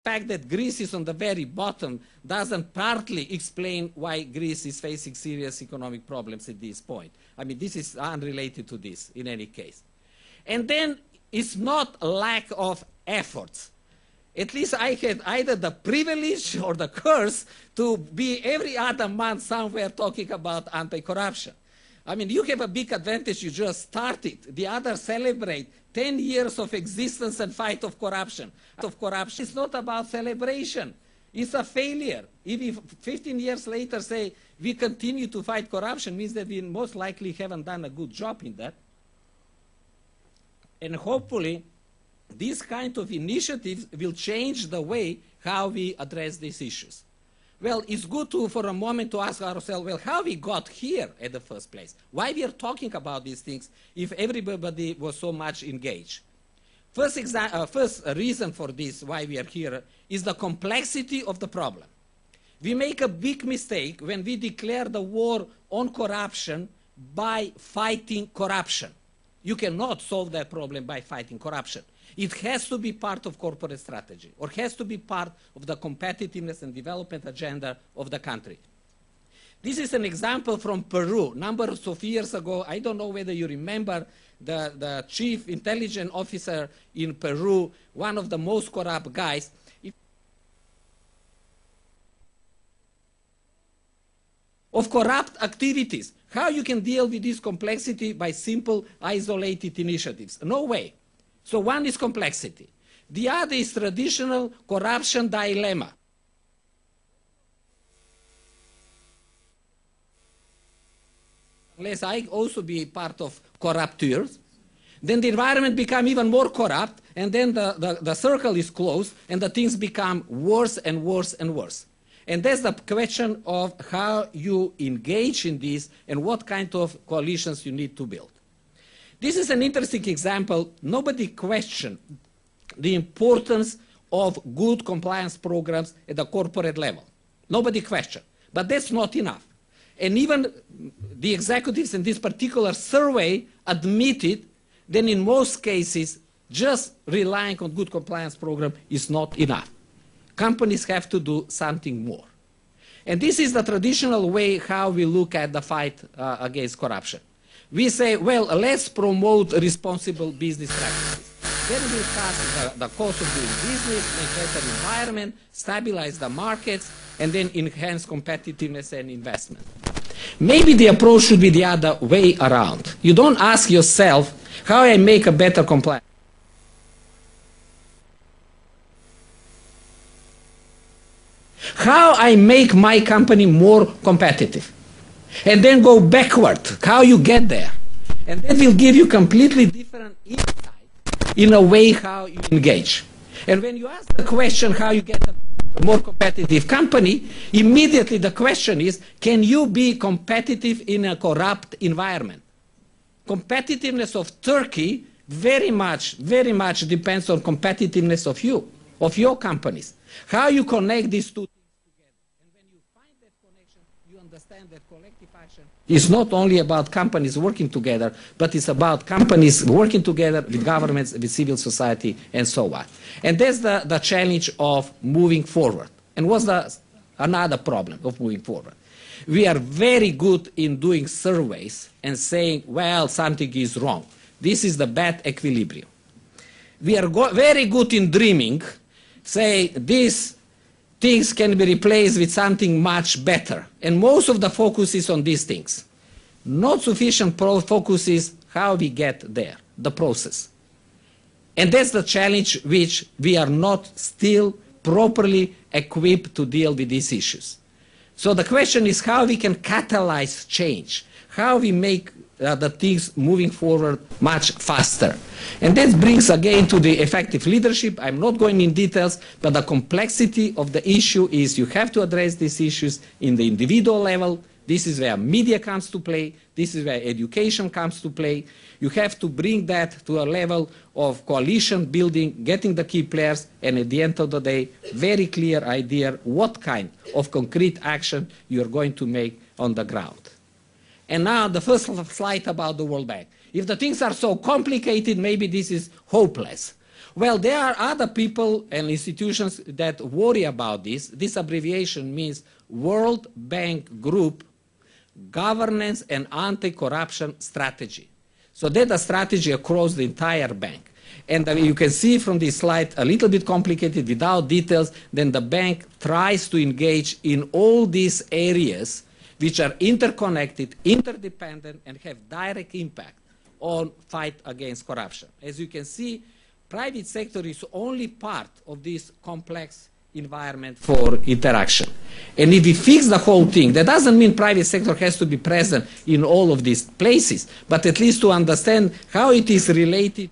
fact that Greece is on the very bottom doesn't partly explain why Greece is facing serious economic problems at this point. I mean, this is unrelated to this in any case. And then it's not a lack of efforts. At least I had either the privilege or the curse to be every other month somewhere talking about anti-corruption. I mean, you have a big advantage, you just started. The others celebrate 10 years of existence and fight of corruption. It's not about celebration. It's a failure. If we 15 years later say we continue to fight corruption, means that we most likely haven't done a good job in that. And hopefully, these kind of initiatives will change the way how we address these issues. Well, it's good to, for a moment, to ask ourselves, well, how we got here at the first place? Why we are talking about these things if everybody was so much engaged? First reason for this, why we are here, is the complexity of the problem. We make a big mistake when we declare the war on corruption by fighting corruption. You cannot solve that problem by fighting corruption. It has to be part of corporate strategy, or has to be part of the competitiveness and development agenda of the country. This is an example from Peru. Numbers of years ago, I don't know whether you remember the chief intelligence officer in Peru, one of the most corrupt guys. Of corrupt activities. How you can deal with this complexity by simple, isolated initiatives? No way. So one is complexity. The other is traditional corruption dilemma. Unless I also be part of corruptors, then the environment becomes even more corrupt, and then the circle is closed, and the things become worse and worse and worse. And that's the question of how you engage in this and what kind of coalitions you need to build. This is an interesting example. Nobody questioned the importance of good compliance programs at the corporate level. Nobody questioned. But that's not enough. And even the executives in this particular survey admitted that in most cases, just relying on good compliance program is not enough. Companies have to do something more. And this is the traditional way how we look at the fight against corruption. We say, well, let's promote responsible business practices. Then we'll cut the cost of doing business, make better environment, stabilize the markets, and then enhance competitiveness and investment. Maybe the approach should be the other way around. You don't ask yourself, how I make a better compliance? How I make my company more competitive? And then go backward, how you get there. And that will give you completely different insight in a way how you engage. And when you ask the question how you get a more competitive company, immediately the question is, can you be competitive in a corrupt environment? Competitiveness of Turkey very much depends on competitiveness of you, of your companies. How you connect these two things together. And when you find that connection, you understand that collective action is not only about companies working together, but it's about companies working together with governments, with civil society, and so on. And that's the challenge of moving forward. And what's another problem of moving forward? We are very good in doing surveys and saying, well, something is wrong. This is the bad equilibrium. We are very good in dreaming, say these things can be replaced with something much better. And most of the focus is on these things. Not sufficient focus is how we get there, the process. And that's the challenge which we are not still properly equipped to deal with these issues. So the question is how we can catalyze change, how we make the things moving forward much faster. And that brings again to the effective leadership. I'm not going in details, but the complexity of the issue is you have to address these issues in the individual level. This is where media comes to play. This is where education comes to play. You have to bring that to a level of coalition building, getting the key players, and at the end of the day, very clear idea what kind of concrete action you're going to make on the ground. And now the first slide about the World Bank. If the things are so complicated, maybe this is hopeless. Well, there are other people and institutions that worry about this. This abbreviation means World Bank Group Governance and Anti-Corruption Strategy. So that's a strategy across the entire bank. And you can see from this slide, a little bit complicated without details, then the bank tries to engage in all these areas which are interconnected, interdependent, and have direct impact on fight against corruption. As you can see, private sector is only part of this complex environment for interaction. And if we fix the whole thing, that doesn't mean private sector has to be present in all of these places, but at least to understand how it is related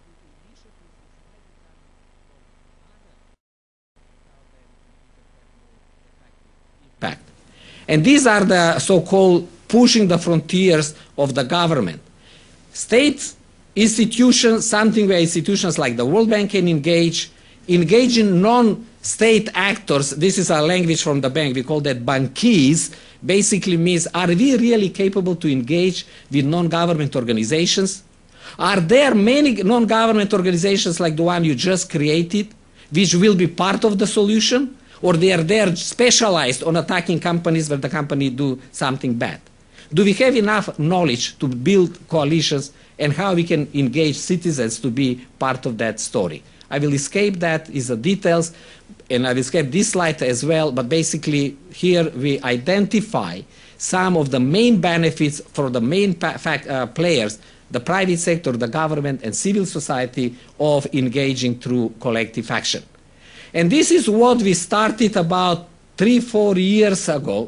impact. And these are the so-called pushing the frontiers of the government. State institutions, something where institutions like the World Bank can engage in non-state actors. This is a language from the bank. We call that bankies. Basically means, are we really capable to engage with non-government organizations? Are there many non-government organizations like the one you just created, which will be part of the solution? Or they are there specialized on attacking companies where the company do something bad? Do we have enough knowledge to build coalitions, and how we can engage citizens to be part of that story? I will escape that is the details, and I will escape this slide as well, but basically here we identify some of the main benefits for the main players, the private sector, the government, and civil society, of engaging through collective action. And this is what we started about 3-4 years ago,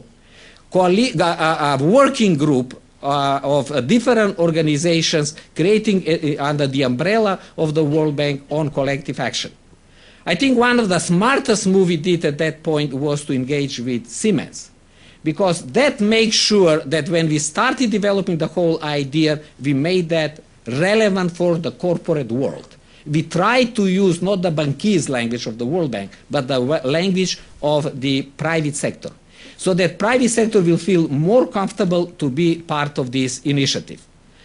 a working group of different organizations creating under the umbrella of the World Bank on collective action. I think one of the smartest moves we did at that point was to engage with Siemens, because that makes sure that when we started developing the whole idea, we made that relevant for the corporate world. We tried to use not the bankese language of the World Bank, but the language of the private sector, so that private sector will feel more comfortable to be part of this initiative.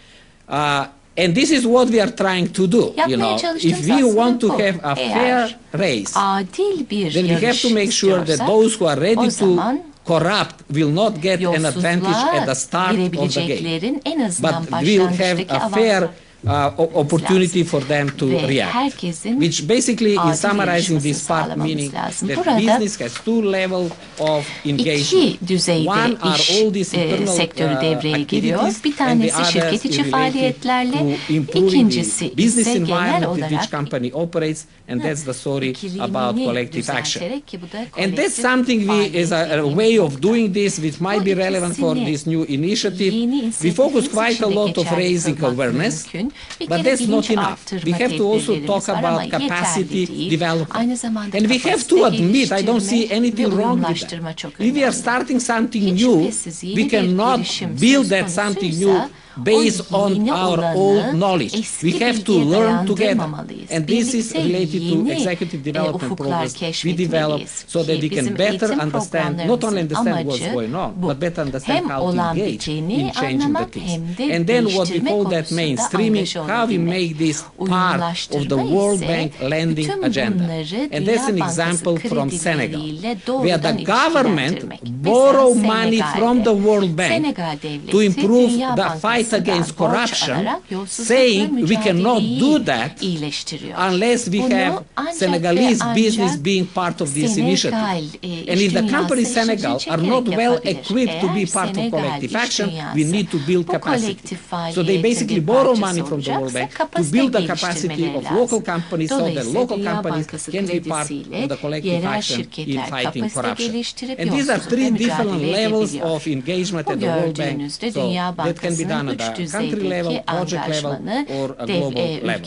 And this is what we are trying to do. You know, if we want to have a fair race, then we have to make sure that those who are ready to corrupt will not get an advantage at the start of the game, but will have a fair opportunity for them to react, which basically is summarizing this part, meaning that business has two levels of engagement. One are all these internal activities, and the other is related to improving the business environment in which company operates, and that's the story about collective action. And that's something is a way of doing this which might be relevant for this new initiative. We focus quite a lot of raising awareness, but that's not enough. We have to also talk about capacity development. And we have to admit, I don't see anything wrong with that. If we are starting something new, we cannot build that something new based on our old knowledge. We have to learn together. And this is related to executive development programs we develop, so that we can better understand, not only understand what's going on, but better understand how to engage in changing the things. And then what we call that mainstreaming, how we make this part of the World Bank lending agenda. And that's an example from Senegal, where the government borrow money from the World Bank to improve the fight against corruption, saying we cannot do that unless we have Senegalese business being part of this initiative. And if the companies Senegal are not well equipped to be part of collective action, we need to build capacity. So they basically borrow money from the World Bank to build the capacity of local companies, so that local companies can be part of the collective action in fighting corruption. And these are three different levels of engagement at the World Bank. So that can be done at the country level, project level, or a global level.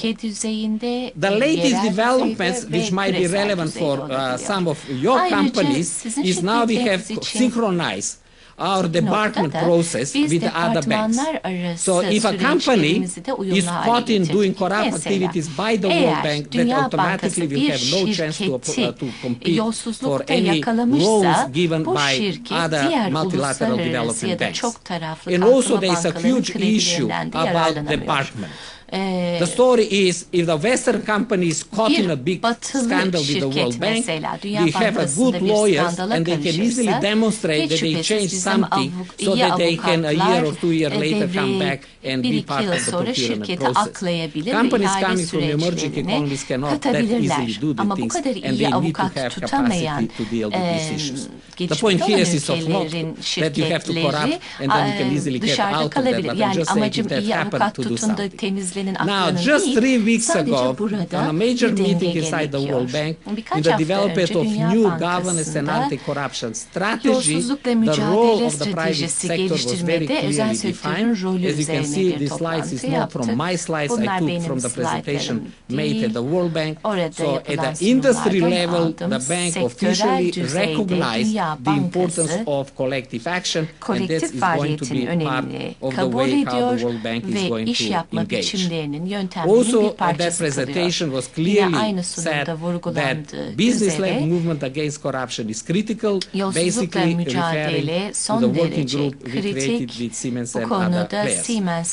The latest developments, which might be relevant for some of your companies, is now we have synchronized our debarkment process with other banks. So if a company is caught in doing corrupt activities by the World Bank, then automatically will have no chance to compete for any loans given by other multilateral development banks. And also there is a huge issue about debarkment. The story is, if the Western company is caught in a big scandal with the World Bank, they have a good lawyers and they can easily demonstrate that they changed something so that they can a year or 2 years later come back and be part of the procurement process. Companies coming from emerging economies cannot that easily do the things, and they need to have capacity to deal with these issues. The point here is not that you have to corrupt and then you can easily get out of that, but I'm just saying if that happened to do something. Now, just 3 weeks ago, on a major meeting inside the World Bank, in the development of new governance and anti-corruption strategy, the role of the private sector was very clearly defined. As you can see, this slide is not from my slides, I took from the presentation made at the World Bank. So at the industry level, the bank officially recognized the importance of collective action, and this is going to be part of the way how the World Bank is going to engage. Also, at that presentation was clearly said that business-led movement against corruption is critical, basically referring to the working group we created with Siemens and other players.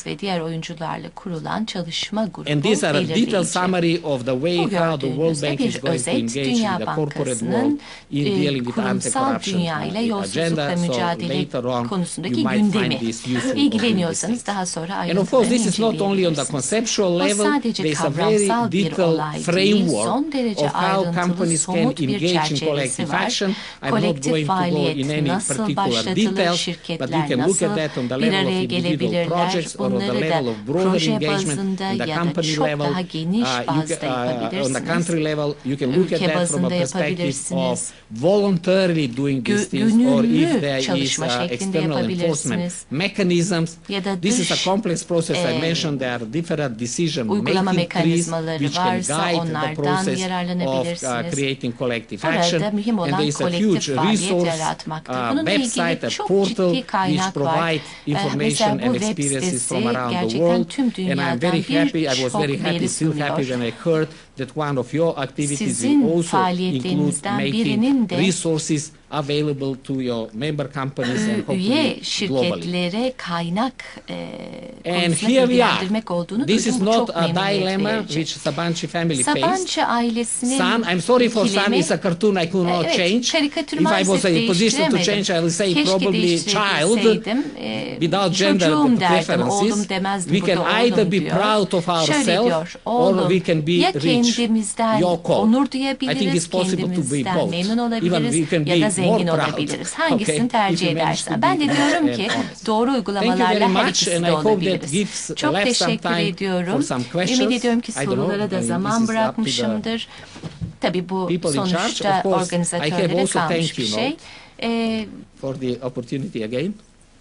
And these are a detailed summary of the way how the World Bank is going to engage in the corporate world in dealing with anti-corruption agenda, so later on you might find this useful. And of course, this is not only on the conceptual level, there's a very detailed framework of how companies can engage in collective action. I'm not going to go in any particular details, but you can look at that on the level of individual projects or on the level of broader engagement in the company level. On the country level, you can look at that from a perspective of voluntarily doing these things, or if there is external enforcement mechanisms. This is a complex process. I mentioned there are different decision-making trees which can guide the process of creating collective action. And there is a huge resource website, a portal which provides information and experiences from around the world. And I'm very happy, I was very happy, still happy when I heard that one of your activities will also include making resources available to your member companies and hopefully globally. And here we are. This is not a dilemma which Sabancı family faced. Son, I'm sorry for son, it's a cartoon I could not change. If I was in a position to change, I will say probably child, without gender preferences. We can either be proud of ourselves or we can be rich. Your call. I think it's possible to be both. Even we can be more proud. Hangisini tercih edersen. Ben de diyorum ki doğru uygulamalarla her ikisi de olabiliriz. Çok teşekkür ediyorum. Ümit ediyorum ki sorulara da zaman bırakmışımdır. Tabii bu sonuçta organizatörlere kalmış bir şey. For the opportunity again.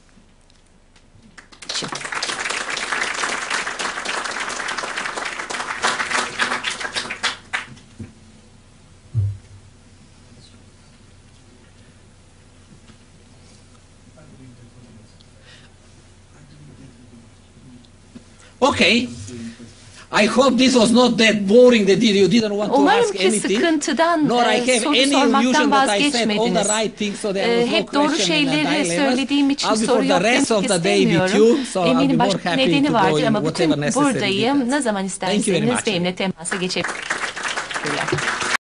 Okay. I hope this was not that boring that you didn't want to ask anything. Nor I have any illusion that I said all the right things, so there was no question in the dilemmas. I'll be for the rest of the day with you, so I'll be more happy to go in whatever necessary details. Ne zaman Thank you very isterseniz benimle temasa geçebilirsiniz.